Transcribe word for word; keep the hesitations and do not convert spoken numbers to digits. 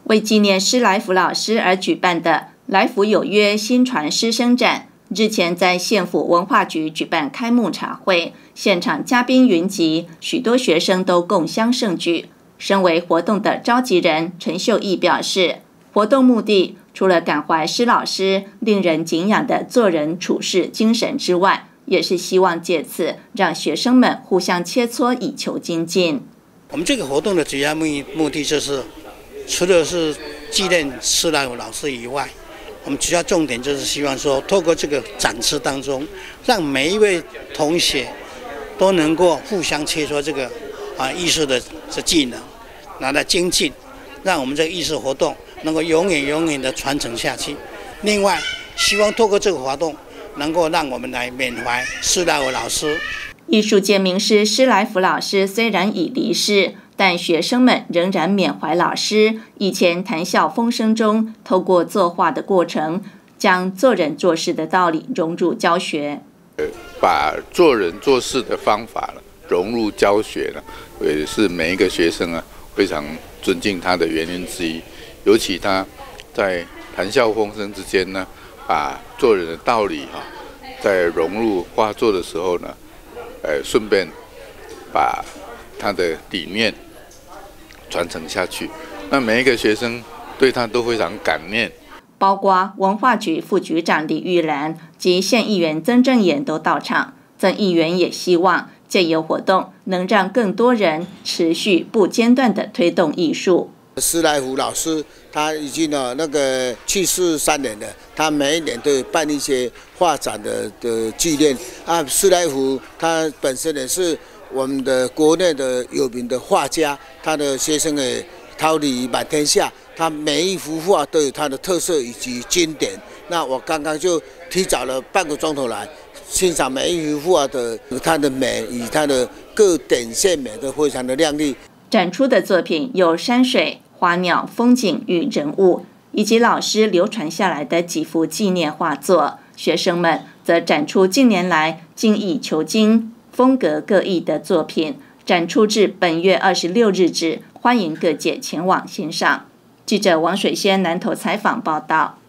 为纪念施来福老师而举办的来福有约新传师生展，日前在县府文化局举办开幕茶会，现场嘉宾云集，许多学生都共襄盛举。身为活动的召集人陈秀义表示，活动目的除了感怀施老师令人敬仰的做人处事精神之外，也是希望借此让学生们互相切磋，以求精进。 我们这个活动的主要目目的就是，除了是纪念施来福老师以外，我们主要重点就是希望说，透过这个展示当中，让每一位同学都能够互相切磋这个啊艺术的这技能，拿来精进，让我们这个艺术活动能够永远永远的传承下去。另外，希望透过这个活动，能够让我们来缅怀施来福老师。 艺术界名师施来福老师虽然已离世，但学生们仍然缅怀老师以前谈笑风生中，透过作画的过程，将做人做事的道理融入教学。 把做人做事的方法融入教学呢，也是每一个学生啊非常尊敬他的原因之一。尤其他在谈笑风生之间呢，把做人的道理哈、啊，在融入画作的时候呢，呃，顺便把他的理念传承下去。那每一个学生对他都非常感念。 包括文化局副局长李玉兰及县议员曾正言都到场。曾议员也希望借由活动，能让更多人持续不间断地推动艺术。 施来福老师他已经呢那个去世三年了，他每一年都有办一些画展的的纪念啊。施来福他本身也是我们的国内的有名的画家，他的学生也桃李满天下，他每一幅画都有它的特色以及经典。那我刚刚就提早了半个钟头来欣赏每一幅画的它的美与它的各点线美都非常的亮丽。 展出的作品有山水、花鸟、风景与人物，以及老师流传下来的几幅纪念画作。学生们则展出近年来精益求精、风格各异的作品，展出至本月二十六日止，欢迎各界前往欣赏。记者王水仙南投采访报道。